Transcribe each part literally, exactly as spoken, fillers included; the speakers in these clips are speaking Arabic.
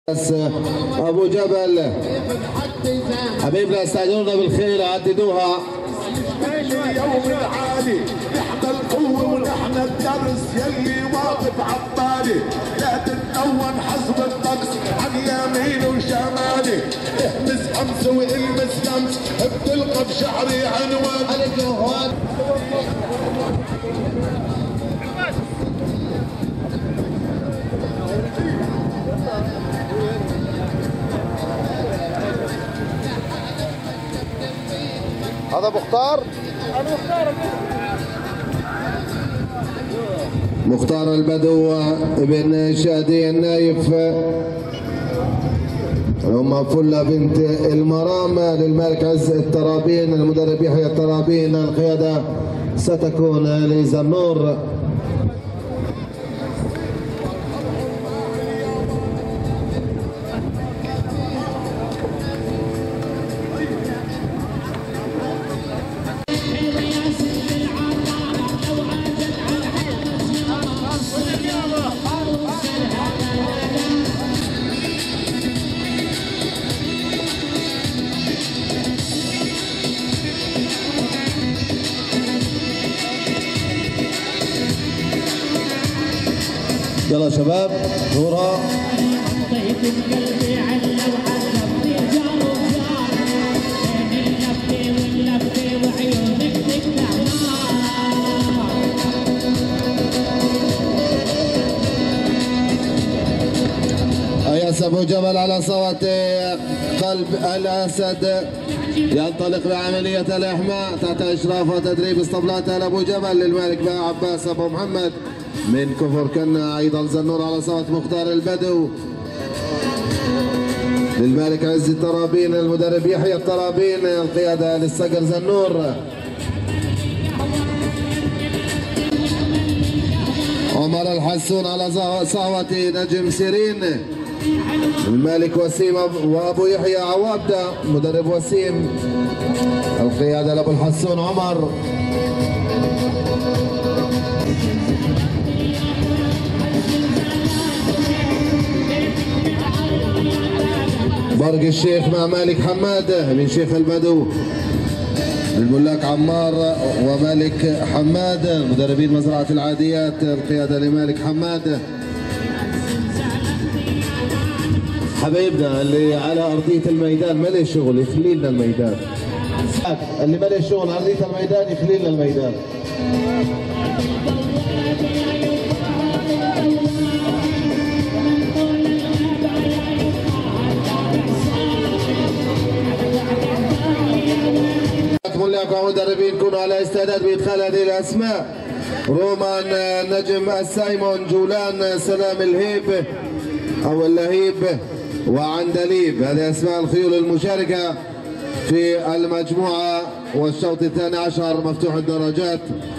ابو جبل حبيبنا استعجلونا بالخير عددوها. يوم العالي نحن القوه ونحن الدرس يلي واقف عطالي لا تتلون حسب الطقس عن يمين وشمالي احمس امس والمس لمس بتلقى بشعري عنوان الجوهر. هذا مختار مختار البدو ابن شادي النايف، ام فله بنت المرام للملك عز الترابين. المدرب يحيى الترابين. القياده ستكون لزنور. يلا شباب نورها. أياس أبو جبل على صوت قلب الأسد ينطلق بعملية الإحماء تحت إشراف وتدريب اسطبلات أبو جبل للملك عباس أبو محمد من كفر كنا. أيضا زنور على صوت مختار البدو للملك عز الترابين. المدرب يحيى الترابين. القيادة للصقر زنور. عمر الحسون على صهوة نجم سيرين. الملك وسيم وابو يحيى عوابده مدرب وسيم. القيادة لابو الحسون عمر. برق الشيخ مع مالك حماده من شيخ البدو. الملاك عمار ومالك حماده مدربين مزرعة العاديات. القيادة لمالك حماده. حبايبنا اللي على أرضية الميدان ما له شغل يخلي لنا الميدان. اللي ما له شغل على أرضية الميدان يخلي لنا الميدان. ملاك ومدربين كونوا على استعداد بإدخال هذه الأسماء. رومان نجم السايمون، جولان سلام الهيب أو اللهيب، وعندليب. هذه أسماء الخيول المشاركة في المجموعة والشوط الثاني عشر مفتوح الدرجات.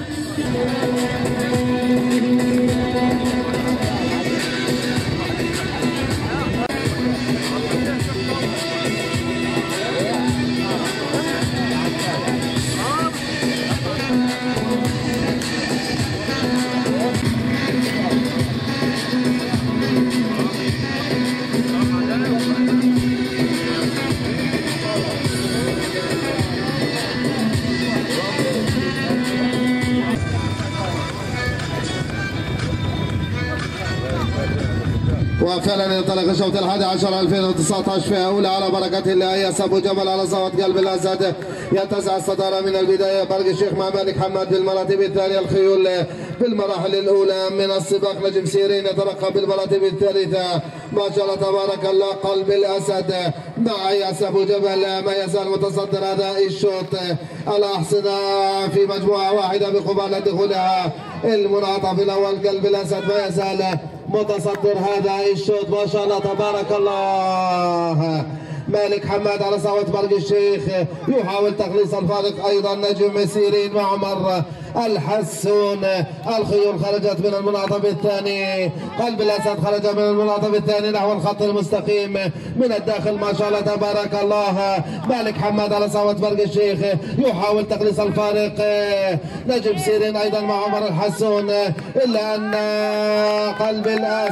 وفعلا ينطلق الشوط الحادي عشر ألفين وتسعة عشر فئة أولى على بركة الله. أياس أبو جبل على صوت قلب الأسد ينتزع الصدارة من البداية. برق الشيخ مع مالك حماد بالمراتب الثانية. الخيول بالمراحل الأولى من السباق. نجم سيرين يترقى بالمراتب الثالثة. ما شاء الله تبارك الله. قلب الأسد مع أياس أبو جبل ما يزال متصدر هذا الشوط. الأحصنة في مجموعة واحدة بقبالة دخولها المنعطف الأول. قلب الأسد ما يزال متصدر هذا الشوط. ما شاء الله تبارك الله. مالك حماد على صوت برق الشيخ يحاول تخليص الفارق. ايضا نجم سيرين مع عمر الحسون. الخيول خرجت من المنعطف الثاني، قلب الاسد خرج من المنعطف الثاني نحو الخط المستقيم من الداخل ما شاء الله تبارك الله. مالك حماد على صوت برق الشيخ يحاول تقليص الفارق. نجم سيرين ايضا مع عمر الحسون، الا ان قلب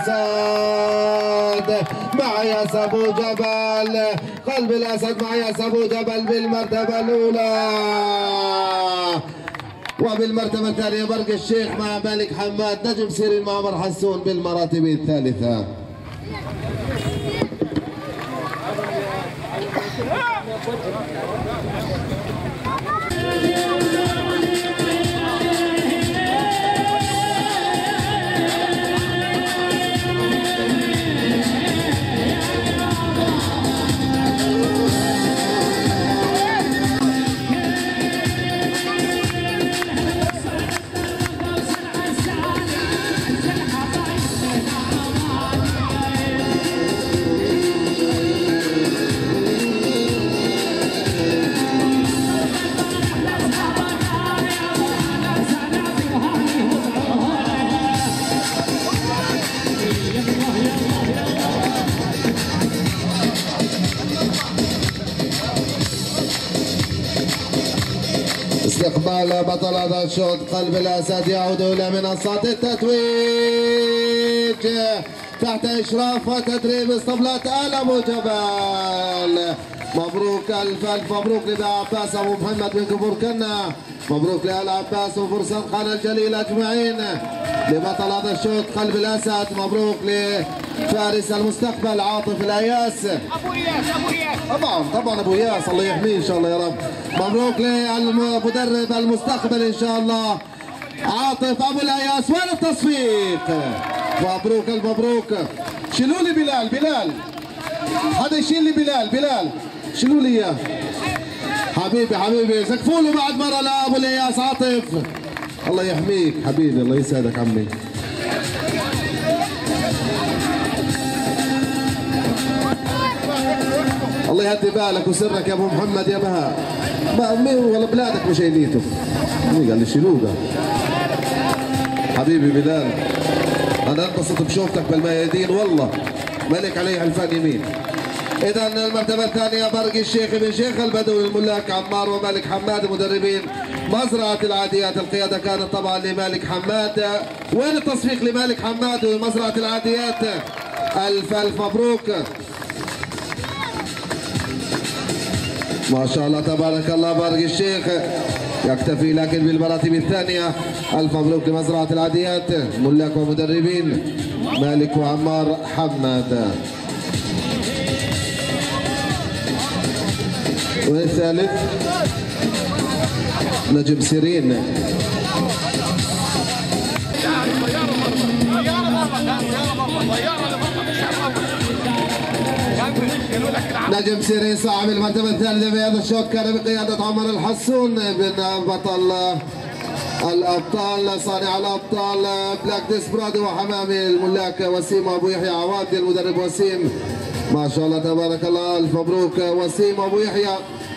الاسد مع ياس ابو جبل، قلب الاسد مع ياس ابو جبل بالمرتبه الاولى، وبالمرتبه الثانيه برق الشيخ مع مالك حماد. نجم سيرين مع عمر حسون بالمراتب الثالثه. استقبال بطل هذا الشوط قلب الاسد يعود الى منصات التتويج تحت اشراف وتدريب اسطبلات ال ابو جبل. مبروك الف الف مبروك لذا عباس ابو محمد بن كفور كنا، مبروك لآل عباس وفرسان خان الجليل اجمعين. لبطل هذا الشوط قلب الاسد، مبروك لفارس المستقبل عاطف الاياس. ابو اياس ابو اياس طبعا طبعا ابو اياس الله يحميه ان شاء الله يا رب. مبروك للمدرب المستقبل ان شاء الله عاطف ابو الاياس. وين التصفيق؟ مبروك المبروك. شيلوا لي بلال بلال، هذا يشيل لي بلال بلال شيلوا لي اياه حبيبي حبيبي. زقفوا له بعد مره لابو الاياس عاطف. الله يحميك حبيبي، الله يسعدك عمي. الله يهدي بالك وسرك يا ابو محمد يا بهاء. ما ولا بلادك مش شايليته. مين قال لي شيلوه ده؟ حبيبي بلال، انا انبسط بشوفتك بالميادين والله، مالك علي حلفان يمين. اذا المرتبه الثانيه برق الشيخ بن شيخ البدوي الملاك عمار ومالك حماد مدربين مزرعه العاديات. القياده كانت طبعا لمالك حماد. وين التصفيق لمالك حماد ومزرعه العاديات؟ الف الف مبروك ما شاء الله تبارك الله. برق الشيخ يكتفي لكن بالمراتب الثانيه. الف مبروك لمزرعه العاديات ملاك ومدربين مالك وعمار حماد. والثالث نجم سيرين. نجم سيرين صاحب المرتبة الثالثة في هذا الشوط كان بقيادة عمر الحسون بن بطل الابطال صانع الابطال بلاك ديسبرادو وحمامي الملاك وسيم ابو يحيى عوادي المدرب وسيم ما شاء الله تبارك الله. الف مبروك وسيم ابو يحيى.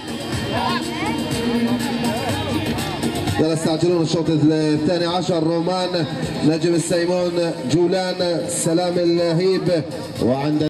لا تستعجلون الشوط الثاني عشر. رومان نجم السيمون جولان سلام اللهيب وعند